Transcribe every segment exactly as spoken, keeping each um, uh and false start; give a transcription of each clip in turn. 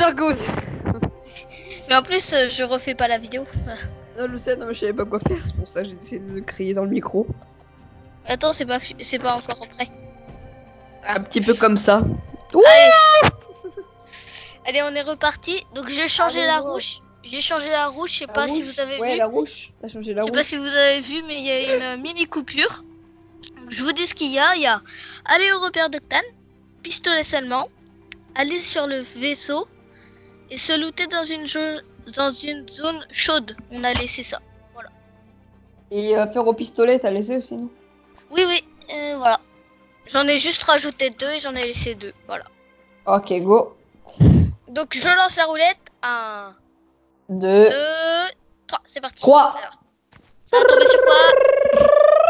Putain, go. Mais en plus, euh, je refais pas la vidéo. Non, je sais, non, mais je savais pas quoi faire, c'est pour ça que j'ai essayé de crier dans le micro. Attends, c'est pas, c'est pas encore prêt. Un petit peu comme ça. Allez. Allez, on est reparti. Donc j'ai changé Allez, la go. rouge. J'ai changé la rouge, je sais La pas si rouge. vous avez Ouais, vu. la rouge. T'as changé la Je sais rouge. pas si vous avez vu, mais il y a une euh, mini coupure. Je vous dis ce qu'il y a. Il y a aller au repère d'Octane, pistolet seulement, aller sur le vaisseau et se looter dans une, dans une zone chaude. On a laissé ça. Voilà. Et euh, faire au pistolet, t'as laissé aussi, non? Oui, oui, euh, voilà. J'en ai juste rajouté deux et j'en ai laissé deux. Voilà. Ok, go. Donc je lance la roulette. Un, Deux, deux, trois. C'est parti. trois. Alors, ça va tomber sur quoi?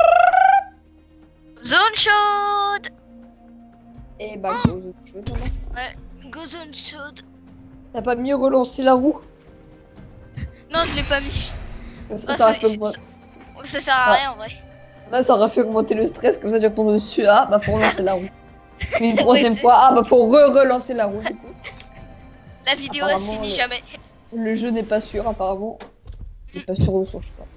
Zone chaude. Et bah, go, zone chaude, non? Ouais, go zone chaude. T'as pas mieux relancé la roue? Non, je l'ai pas mis. Ça, Ah, ça, aurait c'est- fait c'est- moi- ça, ça sert à Ah. rien en vrai. Là, ça aurait fait augmenter le stress, comme ça tu retombes dessus. Ah, bah faut relancer la roue. Puis une Ouais, troisième c'est- fois, ah, bah faut re-relancer la roue, du coup. La vidéo elle se Apparemment, finit le- jamais. Le jeu n'est pas sûr, apparemment. Il n'est pas sûr de son choix.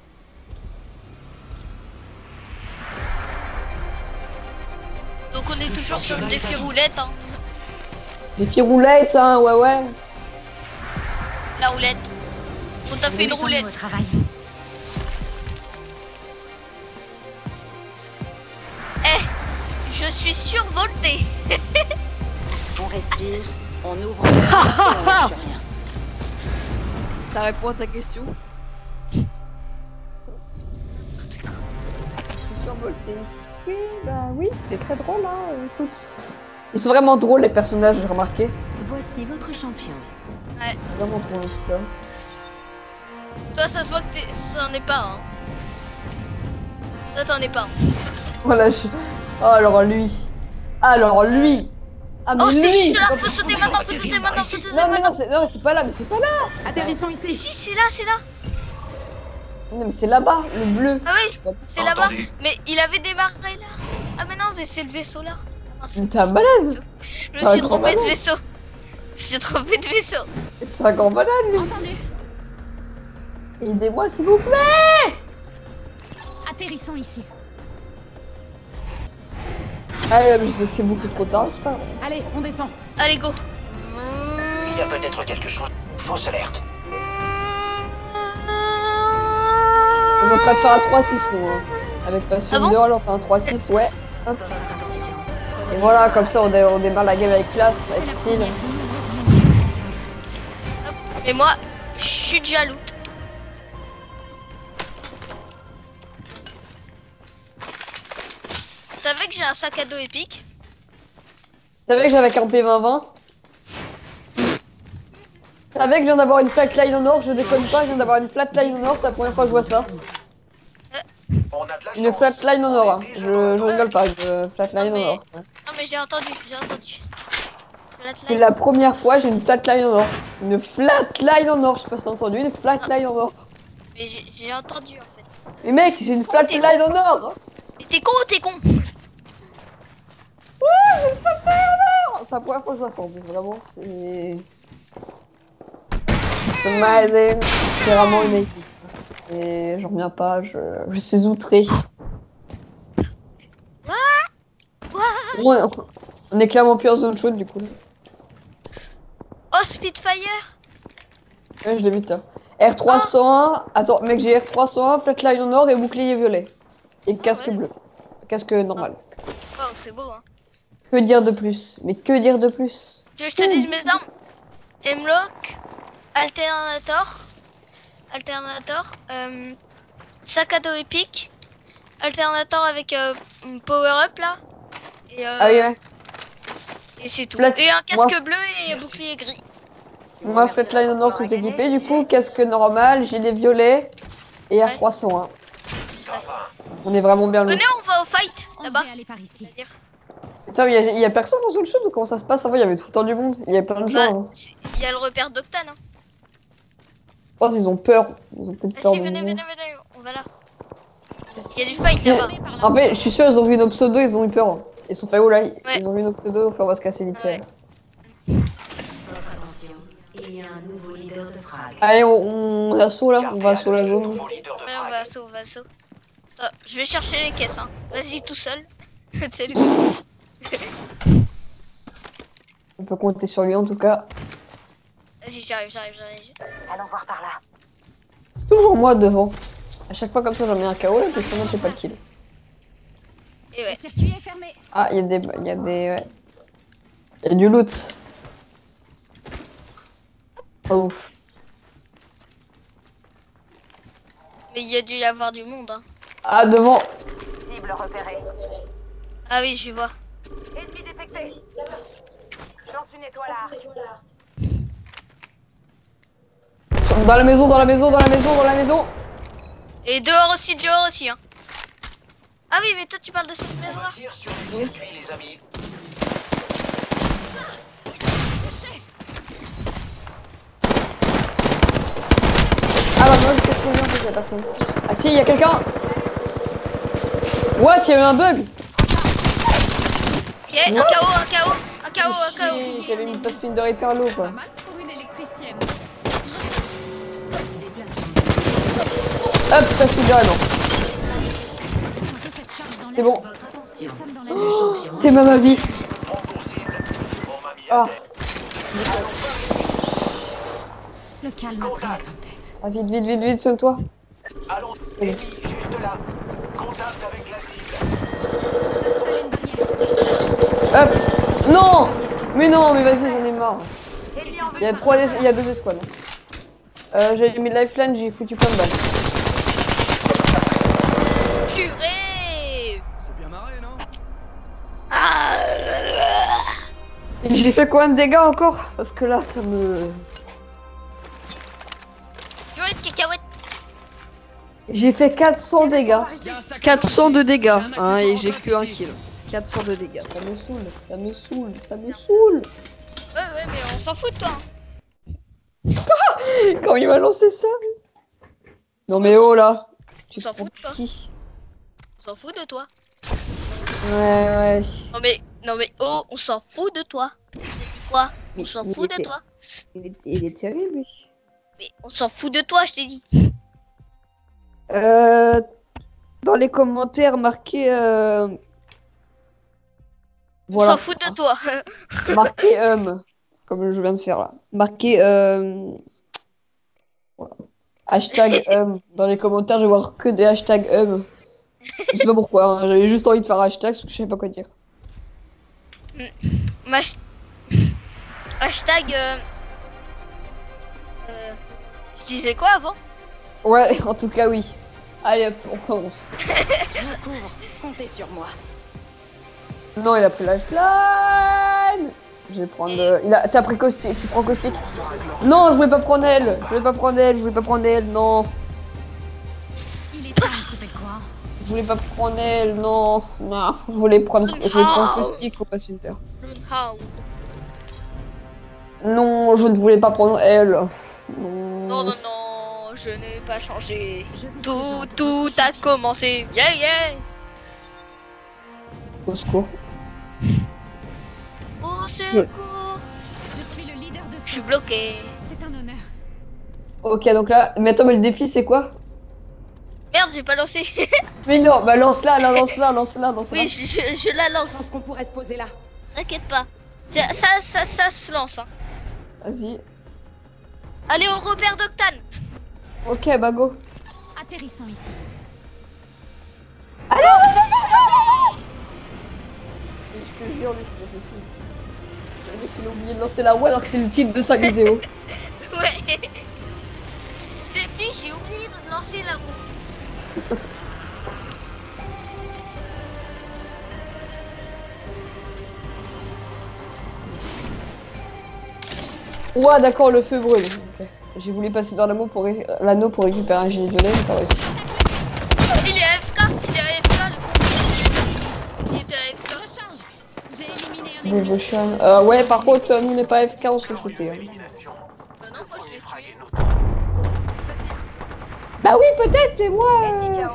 Donc on est toujours sur le défi roulette. Hein. Défi roulette, hein, ouais, ouais. La roulette. On t'a fait une roulette. Au travail. Eh, je suis survolté. On respire, on ouvre le et on lâche rien. Ça répond à ta question. Survolté. Oui, bah oui, c'est très drôle, hein, euh, écoute. Ils sont vraiment drôles, les personnages, j'ai remarqué. Voici votre champion. Vraiment drôle, en tout cas. Toi ça se voit que t'en es pas. Hein. Toi t'en es pas. Voilà, je... Oh, alors lui. Alors lui. Ah, mais Oh c'est lui, juste là, pas- faut sauter maintenant, faut sauter maintenant, faut sauter Non, mais maintenant. non, c'est non, c'est pas là, mais c'est pas là. Atterrissons ici. Si c'est là, c'est là. Non, mais c'est là-bas, le bleu. Ah oui, c'est là-bas. Mais il avait démarré là. Ah mais non, mais c'est le vaisseau là. Ah, c'est- Mais t'es un malade. Je me Ah, suis trop trompé de malade. vaisseau. Je me suis trompé de vaisseau. C'est un grand malade, lui. Entendu. Aidez-moi, s'il vous plaît. Atterrissons ici. Ah, là, mais j'ai sauté beaucoup trop tard, c'est pas grave. Allez, on descend. Allez go. Il y a peut-être quelque chose. Fausse alerte. On est en train de faire un trois six, nous, hein. Avec Passion Ah bon deux, alors on fait un trois six, ouais. Hop. Et voilà, comme ça, on, dé on démarre la game avec classe, avec style. Et moi, je suis déjà loot. Vous savez que j'ai un sac à dos épique? Tu savais que j'avais qu'un P vingt vingt? Tu savais que je viens d'avoir une flatline en or? Je déconne pas, je viens d'avoir une flatline en or, c'est la première fois que je vois ça. On a de la Une chance. flatline en or, hein. je, je rigole pas, je flatline Non, mais- en or. Non mais j'ai entendu, j'ai entendu. Flatline. C'est la première fois j'ai une flatline en or. Une flatline en or, je sais pas si t'as entendu, une flatline en or. Mais j'ai j'ai entendu en fait. Mais mec, j'ai une flatline en or. Mais t'es con ou t'es con? C'est la première fois que je vois ça en plus, vraiment, c'est... C'est amazing. C'est vraiment amazing. Et j'en reviens pas, je, je suis outré. Bon, on est clairement plus en zone chaude du coup. Oh Spitfire. Ouais, je l'ai vu ça. R trois cent un, attends mec, j'ai R trois cent un, flatline en or et bouclier violet. Et casque ouais. bleu. Casque normal. Oh c'est beau hein. Que dire de plus? Mais que dire de plus? Tu veux que je te dise mes armes? Hemlock, Alternator, Alternator, euh, sac à dos épique, Alternator avec euh, power up là. Et, euh, Ah oui, ouais. et c'est tout. Flat- Et un casque moi- bleu et un bouclier gris. Moi, flatline en or tout équipé, du coup, casque normal, gilet violet et Ouais. R trois cent un. On est vraiment bien loin. Venez on va au fight On là-bas. va aller par ici. C'est-à-dire, Putain, il y, a- y a personne dans zone chaude ou comment ça se passe? Avant, il y avait tout le temps du monde. Il y avait plein de bah, gens. Hein. c'est- il y a le repère d'Octane. Hein. Je pense qu'ils ont peur. Ils ont peut-être Ah peur si de venez nous. venez venez, on va là. Il y a du fight Mais- là-bas. En fait, je suis sûr, ils ont vu nos pseudos, ils ont eu peur. Hein. Ils sont fait où là? Ouais. Ils ont vu nos pseudos, enfin, on va se casser vite fait. Ouais. Il y a un nouveau leader de frag. Allez, on, on assaut là, on va assaut la zone. Nouveau leader de Ouais, on frag. va assaut, on va assaut. Attends, je vais chercher les caisses, hein. Vas-y tout seul. C'est le gars. On peut compter sur lui en tout cas. Vas-y, j'arrive, j'arrive, j'arrive. Allons voir par là. C'est toujours moi devant. À chaque fois comme ça j'en mets un K O là, puis finalement j'ai pas le kill. Et ouais. Le circuit est fermé. Ah, il y a des... il y a des... ouais. Il y a du loot. Pas ouf. Mais il y a dû y avoir du monde, hein. Ah, devant. Cible repérée. Ah oui, je vois. Ennemi détecté. Lance une étoile à arc. Dans la maison, dans la maison, dans la maison, dans la maison. Et dehors aussi, dehors aussi, hein. Ah oui, mais toi tu parles de cette On maison-là. tire sur les circuits, les amis. Ah bah moi je fais trop bien que la personne. Ah si, il y a quelqu'un. What, il y a eu un bug. Ok, un K O, un K O, un K O, un K O. Si, j'avais mis pas spin de hyperlo quoi. Pas mal pour une électricienne. Hop, pas spin de non. Sentez cette charge dans C'est l'air. bon. Votre attention. Nous sommes dans la Le neige. champion. T'es ma vie. On cible. On m'a mis à Ah, terre. Le calme après la tempête. ah vite, vite, vite, vite, soigne-toi. Allons, ennemi juste là. Contact avec la cible. J'installe une barrière. Hop. Non. Mais non, mais vas-y, j'en ai marre. Il y a trois, es- il y a deux escouades. Euh, j'ai mis lifeline, j'ai foutu plein de balles. Purée. C'est bien marré, non? Ah. Et j'ai fait combien de dégâts encore? Parce que là, ça me... Purée de cacahuètes. J'ai fait quatre cents dégâts. Y a un sac à quatre cents de dégâts, Un hein, accessoire et en j'ai bloc que un précis. kill. quatre cents de dégâts, ça me saoule, ça me saoule, ça me saoule. Ouais, ouais, mais on s'en fout de toi. hein. Quand il m'a lancé ça. Non mais oh là. Tu On s'en te prends fout de toi. pour qui? On s'en fout de toi. Ouais, ouais. Non mais, non mais, oh, on s'en fout de toi. T'as dit quoi? On Mais s'en il fout de était- toi. Il est, il est terrible, lui. Mais on s'en fout de toi, je t'ai dit. Euh, dans les commentaires, marquez... Euh... On s'en fout de toi. Marquez um, comme je viens de faire là. Marquez euh... voilà. Hashtag um. Dans les commentaires, je vais voir que des hashtags um. Je sais pas pourquoi, hein. J'avais juste envie de faire hashtag parce que je savais pas quoi dire. Mash- Hashtag. Euh... euh, Je disais quoi avant? Ouais, en tout cas, oui. Allez hop, on commence. Je vous couvre. Comptez sur moi. Non, il a pris la flamme. Je vais prendre. euh, Il a. T'as pris caustique. Tu prends caustique. Non, je voulais pas prendre elle. Je voulais pas prendre elle. Je voulais pas prendre elle. Non. Il est temps de couper le courant. Je voulais pas prendre elle. Non. Non. Je voulais prendre. Je voulais prendre caustique au pass Hunter. Bloodhound. Non, je ne voulais pas prendre elle. Non. Non, non, non, je n'ai pas changé. Je vous Tout, présente tout votre a commencé. Yeah, yeah. Au secours. Au secours. Je suis le leader de Je suis ce. bloqué. C'est un honneur. Ok, donc là. Mais attends, mais le défi c'est quoi? Merde, j'ai pas lancé. Mais non, bah lance-la, là, lance-la, lance-la, lance-la. Oui, je, je, je la Je pense lance. qu'on pourrait se poser là. T'inquiète pas. Tiens, Ça, ça, ça se lance. Hein. Vas-y. Allez au repère d'Octane. Ok, bah go. Atterrissons ici. Je te jure, lui, c'est pas possible. Le mec, il a oublié de lancer la voix alors que c'est le titre de sa vidéo. Ouais. Défi, j'ai oublié de lancer la roue. Ouais, d'accord, le feu brûle. Ok. J'ai voulu passer dans l'anneau pour, ré- l'anneau pour récupérer un gilet violet, mais pas réussi. Il est A F K. Il est A F K, le con. Il était A F K. Recharge. J'ai éliminé un ennemi. Devotion. Euh, ouais, par contre, euh, nous, on n'est pas F K, on se fait shooter. hein. Bah non, moi je l'ai tué. Bah oui, peut-être, mais moi. euh,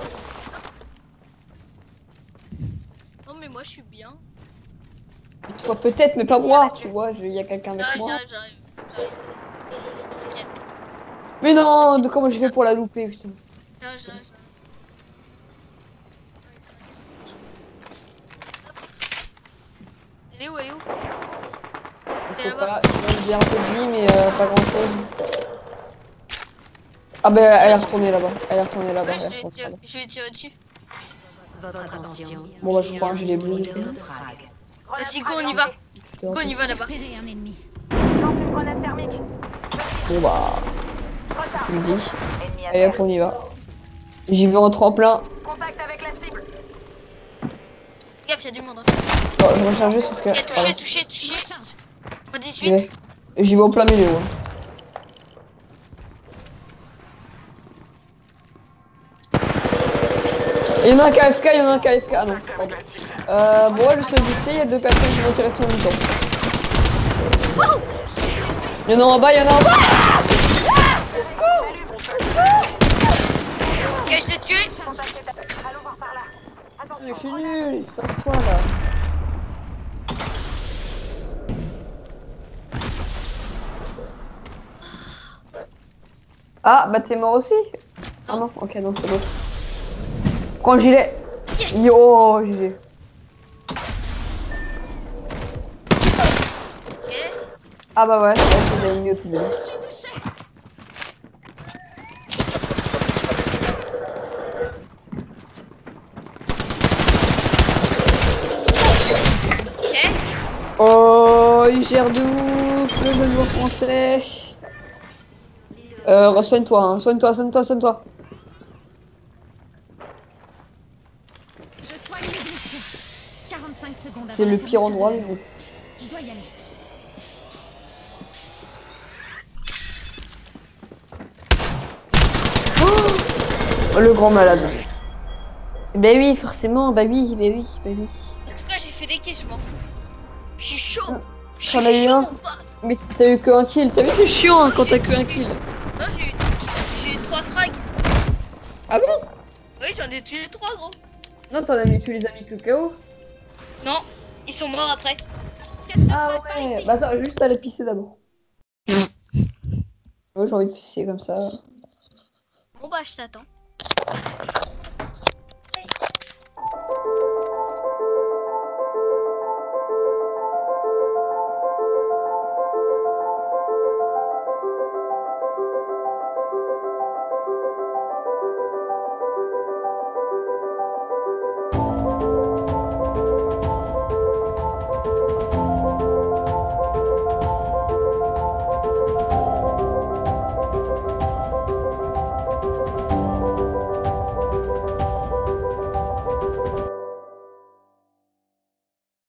Non, mais moi je suis bien. De toute quoi. Peut-être, mais pas moi, tu vois. Il y a quelqu'un avec J'arrive, moi. j'arrive, j'arrive. J'arrive. T'inquiète. Mais non, de comment je vais pour la louper, putain. J'arrive, j'arrive, j'arrive. Elle est où, elle est où? Je T'es sais là-bas. pas, j'ai un peu de vie, mais euh, pas grand chose. Ah bah elle est retournée là-bas. Elle est retournée là-bas. Ouais, elle est je vais retournée tirer, là-bas. je vais tirer dessus. Votre attention. Bon bah je prends un gilet bleu. Moteur de frag. Vas-y, go, on y va. Go, on y va là-bas. Repérer un ennemi. Lance une grenade thermique. Bon bah, Recharge. je me dis. Ennemi à Allez hop, terre. on y va. J'y vais en tremplin. Contact avec la cible. Gaffe, y'a du monde. Hein. Bon, je recharge juste parce que. Ok, touché, Voilà. touché, touché. Recharge. Moi J'y dix-huit. vais. J'y vais au plein milieu. hein. Il y en a un K F K, il y en a un K F K. Ah non, pardon. Euh, bon, ouais, je suis vite fait, il y a deux personnes qui vont tirer dessus en même temps. Il y en a en bas, il y en a en bas. Ok, je l'ai tué. Contact est à... Allons voir par là. Attention. Je suis nul, il se passe quoi là? Ah, bah t'es mort aussi? Ah non, ok, non, c'est l'autre. Prends le gilet. Yes. Yo, G G. Ok. Ah bah ouais, c'est vrai que j'ai mieux tout de Je suis touché. Ok. Oh, il gère de ouf, le jeu français. Euh, soigne-toi, hein. soigne-toi, soigne-toi, soigne-toi. Je soigne les blessures. quarante-cinq secondes avant C'est la le pire fermeture endroit, de le la- jeu. Je dois y aller. Oh, le grand malade. Bah oui, forcément, bah oui, bah oui, bah oui. En tout cas, j'ai fait des kills, je m'en fous. Je suis chaud. Je T'en as eu suis chaud, un mon pote. Mais t'as eu que un kill, t'as vu c'est chiant hein, quand t'as que un kill. Non, j'ai eu, j'ai eu trois frags. Ah bon? Oui, j'en ai tué trois, gros. Non, t'en as mis tous les amis que K O. Non, ils sont morts après. Casse de Ah frappe par ouais, ici. bah attends, juste aller pisser d'abord. Ouais, j'ai envie de pisser comme ça. Bon bah, je t'attends.